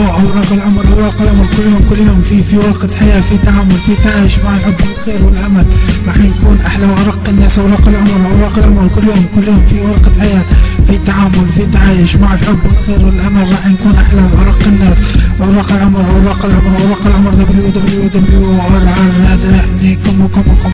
اوراق الامر اوراق الامر، كل يوم في ورقة حياة، في تعامل، في تعايش مع الحب والخير والامل، راح نكون احلى وارق الناس. اوراق الامر كل يوم في ورقة حياة، في تعامل، في تعايش مع الحب والخير والامل، راح نكون احلى وارق الناس. اوراق الامر www.rr هذا يعني كم